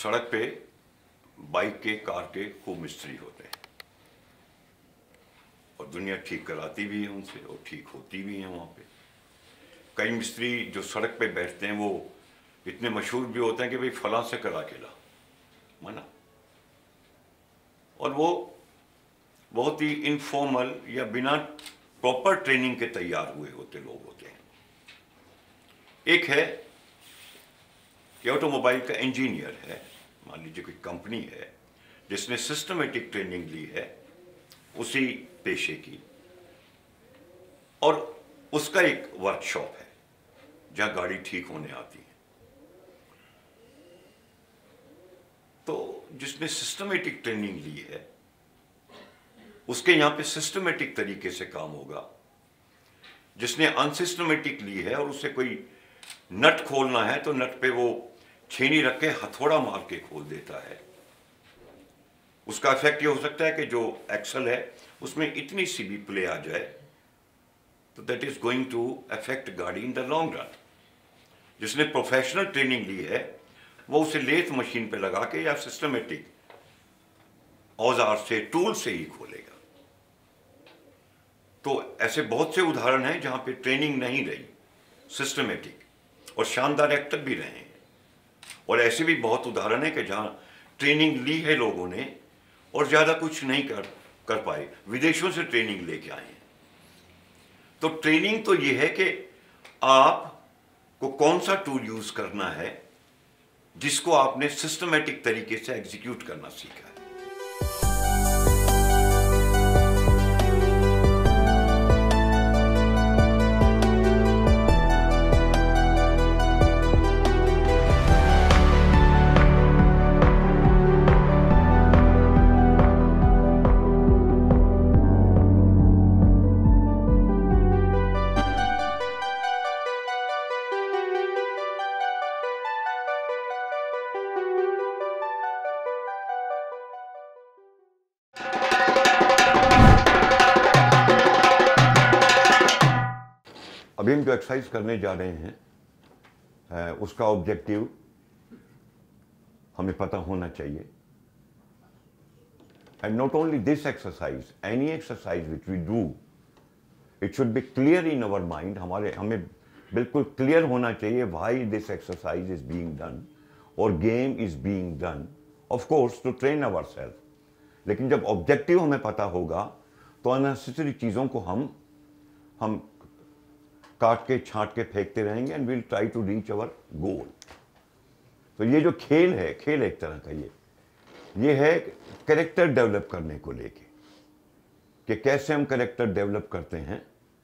सड़क पे बाइक के, कार के खूब मिस्त्री होते हैं और दुनिया ठीक कराती भी है उनसे और ठीक होती भी है वहाँ पे। कई मिस्त्री जो सड़क पे बैठते हैं वो इतने मशहूर भी होते हैं कि भाई फलां से करा के ला, माना। और वो बहुत ही इनफॉर्मल या बिना प्रॉपर ट्रेनिंग के तैयार हुए होते लोग होते हैं। एक है कि ऑटोमोबाइल का इंजीनियर है, मान लीजिए कोई कंपनी है जिसने सिस्टमेटिक ट्रेनिंग ली है उसी पेशे की, और उसका एक वर्कशॉप है जहां गाड़ी ठीक होने आती है। तो जिसने सिस्टमेटिक ट्रेनिंग ली है उसके यहां पे सिस्टमेटिक तरीके से काम होगा। जिसने अनसिस्टमेटिक ली है और उसे कोई नट खोलना है तो नट पे वो छेनी रख के हथौड़ा मार के खोल देता है। उसका इफेक्ट ये हो सकता है कि जो एक्सल है उसमें इतनी सी भी प्ले आ जाए तो that is going to affect gaadi in the long run. जिसने प्रोफेशनल ट्रेनिंग ली है वो उसे लेथ मशीन पे लगा के या सिस्टमेटिक औजार से, टूल से ही खोलेगा। तो ऐसे बहुत से उदाहरण हैं जहां पे ट्रेनिंग नहीं रही सिस्टमेटिक, और शानदार एक्टर भी रहे हैं। और ऐसे भी बहुत उदाहरण है कि जहां ट्रेनिंग ली है लोगों ने और ज्यादा कुछ नहीं कर पाए, विदेशों से ट्रेनिंग लेके आए हैं। तो ट्रेनिंग तो ये है कि आपको कौन सा टूल यूज करना है जिसको आपने सिस्टमेटिक तरीके से एग्जीक्यूट करना सीखा है। अभी हम जो एक्सरसाइज करने जा रहे हैं उसका ऑब्जेक्टिव हमें पता होना चाहिए। And not only this exercise, any exercise which we do, it should be clear in our mind. हमें बिल्कुल क्लियर होना चाहिए why this exercise is being done और game is being done, of course to train our self. लेकिन जब objective हमें पता होगा तो अननेसेसरी चीज़ों को हम काट के छांट के फेंकते रहेंगे and will try to reach our goal. तो ये जो खेल है, खेल एक तरह का ये है कैरेक्टर डेवलप करने को लेके, कि कैसे हम कैरेक्टर डेवलप करते हैं।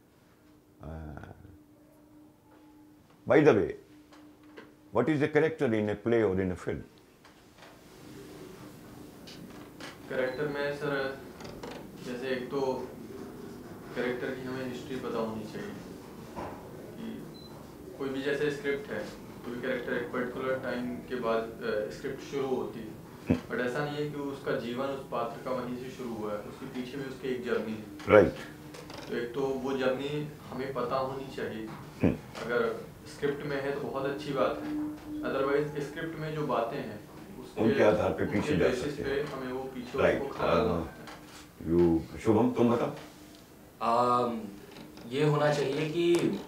By the way, what is a character in a play और इन ए फिल्म? कैरेक्टर में सर, जैसे एक तो कैरेक्टर की हमें हिस्ट्री पता होनी चाहिए कि कोई भी जैसे स्क्रिप्ट है, कोई भी कैरेक्टर एक पर्टिकुलर टाइम के बाद स्क्रिप्ट शुरू होती है, बट ऐसा नहीं है कि उसका जीवन उस पात्र का वहीं से शुरू हुआ है, उसके पीछे भी उसकी एक जर्नी है। राइट। तो एक तो वो जर्नी हमें पता होनी चाहिए। अगर स्क्रिप्ट में है तो बहुत अच्छी बात है, अदरवाइज स्क्रिप्ट में जो बातें हैं उनके आधार पे पीछे जा सकते हैं, हमें वो पीछे राइट। यू शुभम, तुम बताओ। ये होना चाहिए कि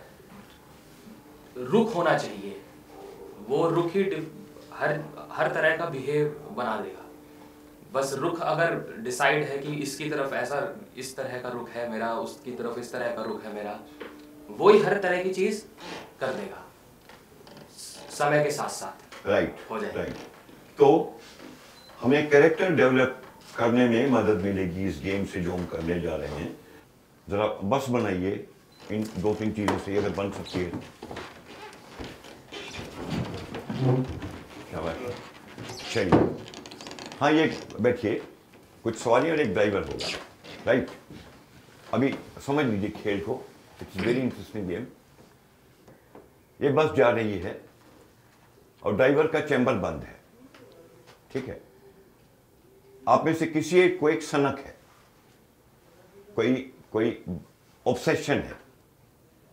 रुख होना चाहिए, वो रुख ही हर तरह का बिहेव बना देगा। बस रुख अगर डिसाइड है कि इसकी तरफ ऐसा इस तरह का रुख है मेरा, उसकी तरफ इस तरह का रुख है मेरा, वो ही हर तरह की चीज कर देगा समय के साथ साथ। राइट हो जाएगा। राइट। तो हमें कैरेक्टर डेवलप करने में मदद मिलेगी इस गेम से जो हम करने जा रहे हैं। जरा बस बनाइए इन दो तीन चीजों से, अगर बन सकती है। क्या बात है, चलिए। हाँ, ये बैठिए, कुछ सवारी और एक ड्राइवर होगा, राइट। अभी समझ लीजिए खेल को, इट्स वेरी इंटरेस्टिंग गेम। ये बस जा रही है और ड्राइवर का चैम्बर बंद है, ठीक है। आप में से किसी एक को एक सनक है, कोई ऑब्सेशन है।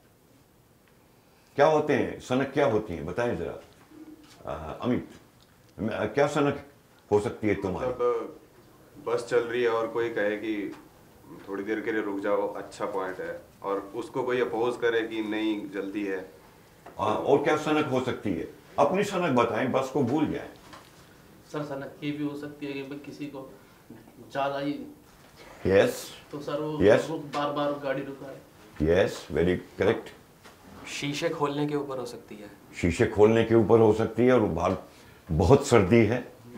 क्या होते हैं सनक, क्या होती हैं, बताएं जरा अमित। क्या सनक हो सकती है तुम्हारी? मतलब बस चल रही है और कोई कहे कि थोड़ी देर के लिए रुक जाओ, अच्छा पॉइंट है, और उसको कोई अपोज करे कि नहीं जल्दी है। और क्या सनक हो सकती है? अपनी सनक बताएं, बस को भूल जाए। सर सनक ये भी हो सकती है कि किसी को ज्यादा ही यस तो सर वो Yes. बार बार गाड़ी रुका है। Yes, very correct. शीशे खोलने के ऊपर हो सकती है। शीशे खोलने के ऊपर हो सकती है और बाहर बहुत सर्दी है।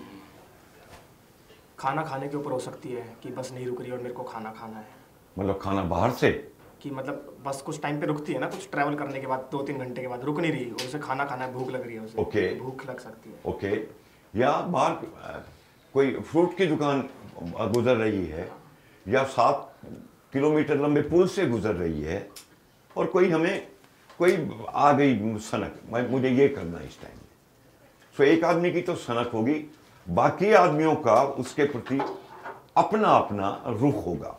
खाना खाने के ऊपर हो सकती है कि बस नहीं रुक रही और मेरे को खाना खाना है। मतलब खाना बाहर से? कि मतलब बस कुछ टाइम पे रुकती है ना, कुछ ट्रैवल करने के बाद 2-3 घंटे के बाद रुक नहीं रही और उसे खाना खाना है, भूख लग रही है उसे। Okay. भूख लग सकती है। ओके। या बाहर कोई फ्रूट की दुकान गुजर रही है या 7 किलोमीटर लंबे पुल से गुजर रही है और कोई आ गई सनक, मुझे ये करना है इस टाइम में। सो एक आदमी की तो सनक होगी, बाकी आदमियों का उसके प्रति अपना अपना रुख होगा।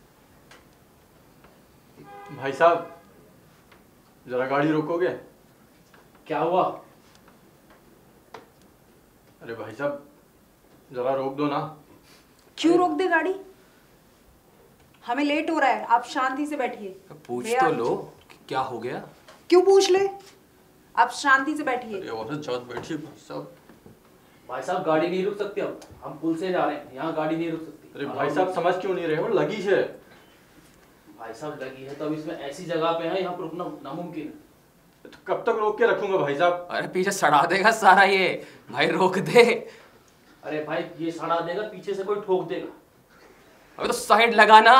भाई साहब जरा गाड़ी रोकोगे? क्या हुआ? अरे भाई साहब जरा रोक दो ना। क्यों रोक दे गाड़ी? हमें लेट हो रहा है, आप शांति से बैठिए। पूछ भैया, तो लो क्या हो गया। क्यों पूछ ले? आप शांति से बैठिए। अरे औरत जात बैठी भाई साहब। भाई साहब गाड़ी नहीं रुक सकती, अब हम पुल से जा रहे हैं, यहाँ गाड़ी नहीं रुक सकती। अरे भाई साहब समझ क्यों नहीं रहे हो? लगी है। भाई साहब लगी है तो अब इसमें ऐसी जगह पे है, यहाँ पर रुकना नामुमकिन है। तो कब तक रोक के रखूंगा भाई साहब? अरे पीछे सड़ा देगा सारा ये, भाई रोक दे। अरे भाई ये सड़ा देगा, पीछे से कोई ठोक देगा। अबे तो साइड लगाना।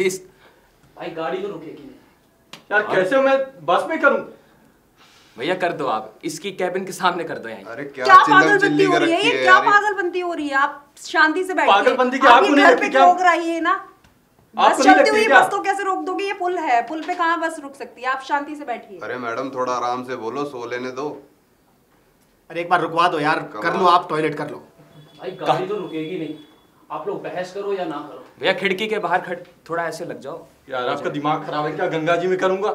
भाई गाड़ी तो रुकेगी नहीं। यार कैसे मैं बस में करूं? भैया कर दो आप, इसकी कैबिन के सामने कर दो यहाँ। अरे क्या चिल्लम पागलपंती चिल्ली हो कर रही है? रखी ये है क्या यार ये। पागलपंती हो रही है? आप शांति से बैठिए। पागलपंती क्या आप आपको ये नहीं घर लगती पे क्या? ठोक रही है ना। बस आपको नहीं चलती लगती हुई क्या? बस तो कैसे रोक दोगे? ये पुल है, पुल पे कहाँ बस रुक सकती है? आप शांति से बैठिए। अरे मैडम थोड़ा आराम से बोलो, सो लेने दो। अरे एक बार रुकवा दो यार, कर लो आप, टॉयलेट कर लो। भाई गाड़ी तो रुकेगी नहीं, आप लोग बहस करो या ना करो। भैया खिड़की के बाहर थोड़ा ऐसे लग जाओ। यार आपका दिमाग खराब है क्या? गंगा जी में करूंगा?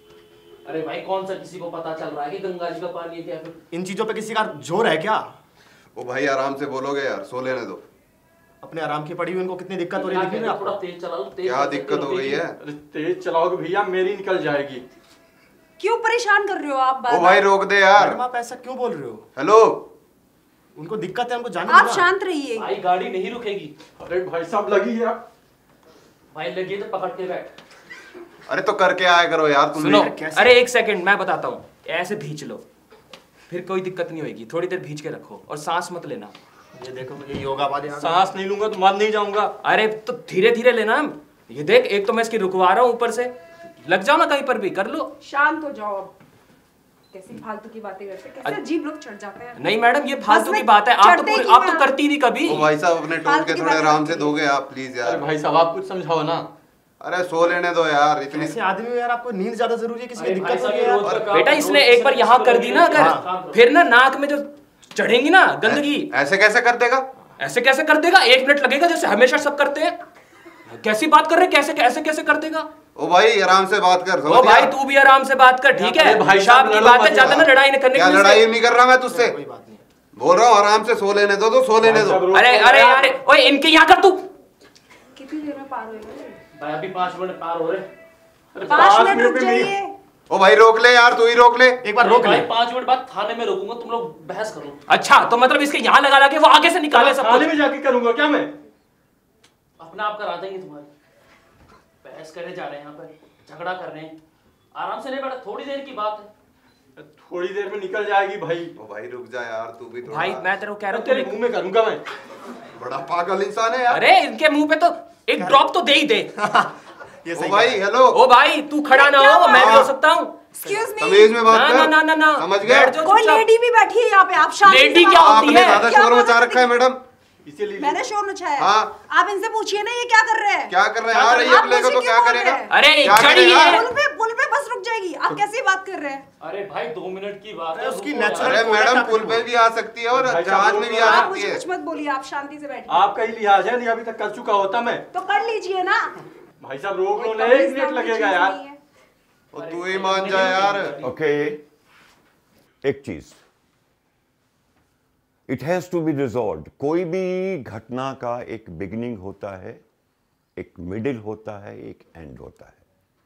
अरे भाई कौन सा किसी को पता चल रहा है कि गंगा जी का पानी है क्या? फिर इन चीजों पे किसी का जोर है क्या? ओ भाई आराम से बोलोगे यार, सो लेने दो। अपने आराम की पड़ी हुई उनको कितनी दिक्कत हो रही है, दिख रही है थोड़ा आपको? तेज चला लो। क्या दिक्कत हो गई है? अरे तेज चलाओगे भैया, मेरी निकल जाएगी। क्यों परेशान कर रहे हो आप? ओ भाई रोक दे यार। मैडम आप ऐसा क्यों बोल रहे हो? हेलो, उनको दिक्कत है, उनको जाने आप दो ना। शांत रहिए। भाई गाड़ी नहीं रुकेगी। अरे भाई साहब लगी है। भाई लगी तो पकड़ के बैठ। अरे तो करके आया करो यार तुम सुनो, भी। कैसे? अरे एक सेकंड मैं बताता हूँ। ऐसे भींच लो, फिर कोई दिक्कत नहीं होगी। थोड़ी देर भींच के रखो और सांस मत लेना। ये देखो, ये योगा वाले यहाँ सांस नहीं लूंगा तो मान नहीं जाऊंगा। अरे तो धीरे धीरे लेना। ये देख, एक तो मैं इसकी रुकवा रहा हूँ, ऊपर से लग जाओ ना कहीं पर भी, कर लो। शांत हो जाओ अब। कैसी फालतू की बातें करते हैं, कैसे अजीब लोग चढ़ जाते हैं। नहीं मैडम, ये फालतू बस की में बात है। आप चढ़ते ही तो मैं- करती नहीं कभी। ओ भाई साहब अपने टोक फालतू के की थोड़े बातें आराम करती से है। दोगे आप प्लीज अरे यार। भाई साहब आप कुछ समझाओ ना। अरे सो लेने दो यार, इतनी ऐसे आदमी हो यार, आपको नींद ज्यादा जरूरी है, किसी की अरे भाई दिक्कत हो साहब रही ये है रोज यार? का काम- बेटा रोज इसने एक बार किसी यहाँ को कर दी ना, हाँ, अगर फिर ना नाक में जो चढ़ेंगी ना गंदगी, ऐसे कैसे कर देगा? ऐसे कैसे कर देगा? 1 मिनट लगेगा जैसे हमेशा सब करते हैं। कैसी बात कर रहे हैं? कैसे ऐसे कैसे कर देगा? ओ भाई आराम से बात कर। ओ समझ भाई गया? तू भी आराम से बात कर, ठीक है? अरे भाई पेशाब साहब, की लड़ो बात है, मत ज्यादा ना यार। लड़ाई नहीं करने क्या की लड़ाई मुझसे। नहीं कर रहा मैं तुझसे, कोई बात नहीं। बोल रहा हूँ आराम से सो लेने दो, तो सो लेने भाई साहब, दो। रोक अरे दो अरे यार। अरे ओए, इनके यहाँ कर तू। कितनी देर में पार होएगा? भाई अभी 5 मिनट पार हो रहे। अरे 5 5 मिनट रुक में मेरी- जाइए। ओ भाई रोक ले यार, तू ही रोक ले। एक बार रोक ले। भाई 5 मिनट बाद थाने में रोकूंगा, तुम लोग बहस करो। अच्छा तो मतलब इसके यहाँ लगा के वो आगे से निकाले सब थाने कुछ। में जाके करूंगा क्या मैं? अपना आप करा देंगे तुम्हारे। बहस करे जा रहे हैं यहाँ पर, झगड़ा कर रहे हैं। आराम से नहीं बैठा, थोड़ी देर की बात है। थोड़ी देर में निकल जाएगी भाई। ओ भाई रुक जा यार, तू भी थोड़ा। भाई मैं तेरे को कह रहा मैं तेरे हूँ, मुंह में करूंगा मैं। बड़ा पागल इंसान है यार। अरे इनके मुंह पे तो एक ड्रॉप तो दे ही दे। ये ओ सही भाई कहा। हेलो, ओ भाई तू खड़ा ना हो, मैं भी हो सकता हूँ। Excuse me? तमीज में बात ना कर। ना ना ना ना, समझ गया? बैठ जाओ कोई चुपचाप। लेडी भी बैठी है यहाँ पे, आप शांति से लेडी बात क्या करो। होती आपने है? ज्यादा क्या शोर मचा बात रखा है मैडम। इसीलिए मैंने शोर मचाया। हाँ। आप इनसे पूछिए ना ये क्या कर रहे हैं? क्या कर रहे हैं यार, ये आप प्ले को मुझे तो क्यों क्या बोल करेगा? रहे हैं? अरे क्या जड़ी करेगा? है। पुल पे बस रुक जाएगी। आप कैसी बात कर रहे हैं? अरे भाई 2 मिनट की बात है, अरे उसकी रुको यार। natural- अरे कोड़ा मैडम का पुल देखो। पे भी आ सकती है और भाई साहब, जहाज में भी आ आप सकती मुझे है। कुछ मत बोलिए, आप शांति से बैठिए। आपका ही लिहाज है, नहीं अभी तक कर चुका होता मैं। तो कर लीजिए ना। भाई साहब रोक लो कोई ना, 1 कमीज मिनट नाम की लगेगा चीज यार। नहीं है। और तू ही मान जा यार। ओके, एक चीज, it has to be resolved. कोई भी घटना का एक बिगिनिंग होता है, एक मिडिल होता है, एक एंड होता है।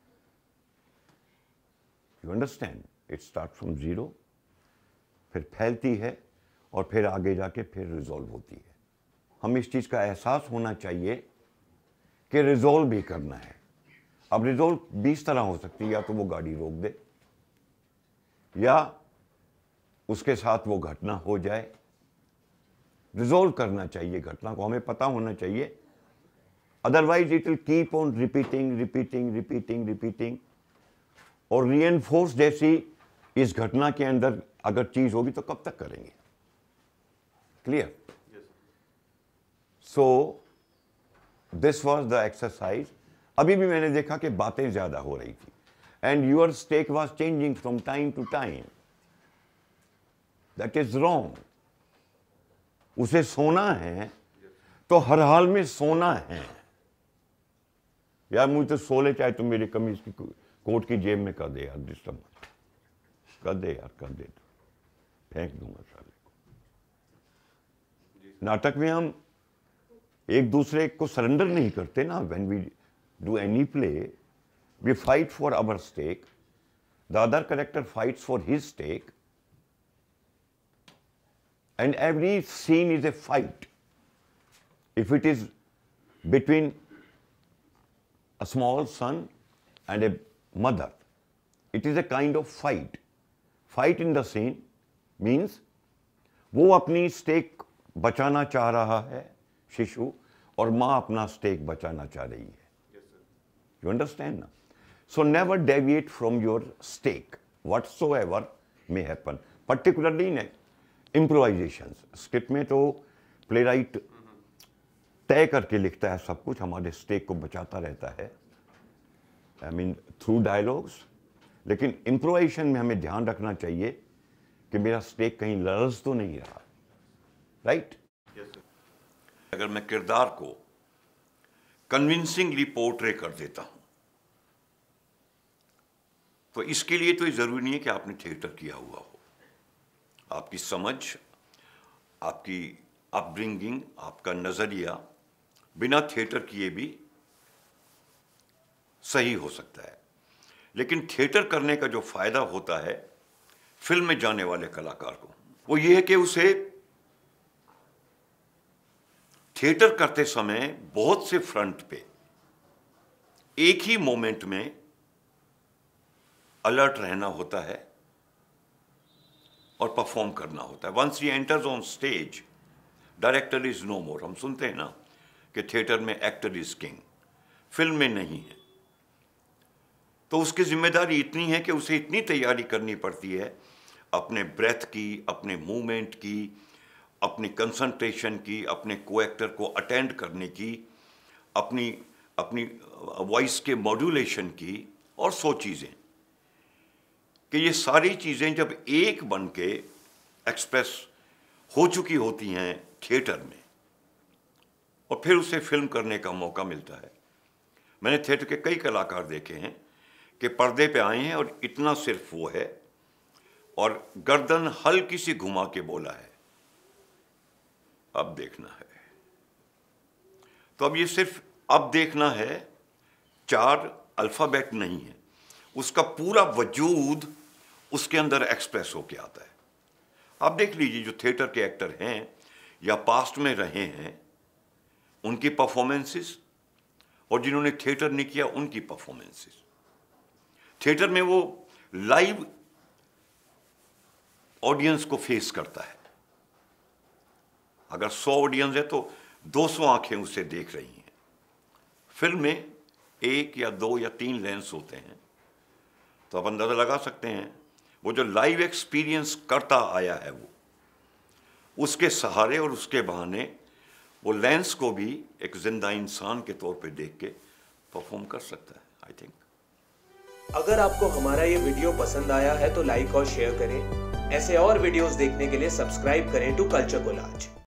You understand? It start from zero, फिर फैलती है और फिर आगे जाके फिर रिजॉल्व होती है। हम इस चीज़ का एहसास होना चाहिए कि रिजॉल्व भी करना है। अब रिजॉल्व 20 तरह हो सकती है, या तो वो गाड़ी रोक दे, या उसके साथ वो घटना हो जाए। रिजॉल्व करना चाहिए घटना को, हमें पता होना चाहिए, otherwise it will keep on repeating repeating repeating repeating. और रीएनफोर्स जैसी इस घटना के अंदर अगर चीज होगी तो कब तक करेंगे? Clear? So this was the exercise. अभी भी मैंने देखा कि बातें ज्यादा हो रही थी, and your stake was changing from time to time. That is wrong. उसे सोना है तो हर हाल में सोना है। यार मुझे तो सो ले, चाहे तुम मेरी कमीज की कोट की जेब में कर दे यार, डिस्टर्ब कर दे यार, कर दे तो फेंक दूंगा साले को। नाटक में हम एक दूसरे को सरेंडर नहीं करते ना। When we do any play, we fight for our stake, the other character fights for his stake, and every scene is a fight. If it is between a small son and a mother, it is a kind of fight. Fight in the scene means वो अपनी stake बचाना चाह रहा है शिशु, और माँ अपना स्टेक बचाना चाह रही है। You understand ना? So never deviate from your stake, whatsoever may happen, particularly in improvisations. Script में तो प्ले राइट तय करके लिखता है सब कुछ, हमारे स्टेक को बचाता रहता है, आई मीन थ्रू डायलॉग्स। लेकिन इम्प्रोवाइजेशन में हमें ध्यान रखना चाहिए कि मेरा स्टेक कहीं लरज तो नहीं रहा। राइट? अगर मैं किरदार को कन्विंसिंगली पोर्ट्रे कर देता हूं, तो इसके लिए तो ये जरूरी नहीं है कि आपने थिएटर किया हुआ हो। आपकी समझ, आपकी अपब्रिंगिंग, आपका नजरिया बिना थिएटर किए भी सही हो सकता है। लेकिन थिएटर करने का जो फायदा होता है फिल्म में जाने वाले कलाकार को, वो ये है कि उसे थिएटर करते समय बहुत से फ्रंट पे एक ही मोमेंट में अलर्ट रहना होता है और परफॉर्म करना होता है। Once he enters on stage, director is no more. हम सुनते हैं ना कि थिएटर में एक्टर इज किंग, फिल्म में नहीं है। तो उसकी जिम्मेदारी इतनी है कि उसे इतनी तैयारी करनी पड़ती है अपने ब्रेथ की, अपने मूवमेंट की, अपनी कंसंट्रेशन की, अपने को एक्टर को अटेंड करने की, अपनी वॉइस के मॉड्यूलेशन की, और 100 चीज़ें, कि ये सारी चीज़ें जब एक बन के एक्सप्रेस हो चुकी होती हैं थिएटर में, और फिर उसे फिल्म करने का मौका मिलता है। मैंने थिएटर के कई कलाकार देखे हैं कि पर्दे पे आए हैं और इतना सिर्फ वो है, और गर्दन हल्की सी घुमा के बोला है अब देखना है। तो अब ये सिर्फ अब देखना है 4 अल्फ़ाबेट नहीं है, उसका पूरा वजूद उसके अंदर एक्सप्रेस होके आता है। आप देख लीजिए जो थिएटर के एक्टर हैं या पास्ट में रहे हैं उनकी परफॉर्मेंसेस, और जिन्होंने थिएटर नहीं किया उनकी परफॉर्मेंसेस। थिएटर में वो लाइव ऑडियंस को फेस करता है। अगर 100 ऑडियंस है तो 200 आंखें उसे देख रही हैं। फिल्म में 1 या 2 या 3 लेंस होते हैं, तो आप अंदाजा लगा सकते हैं वो जो लाइव एक्सपीरियंस करता आया है वो उसके सहारे और उसके बहाने वो लेंस को भी एक जिंदा इंसान के तौर पे देख के परफॉर्म कर सकता है। आई थिंक अगर आपको हमारा ये वीडियो पसंद आया है तो लाइक और शेयर करें। ऐसे और वीडियोस देखने के लिए सब्सक्राइब करें टू कल्चर कोलाज।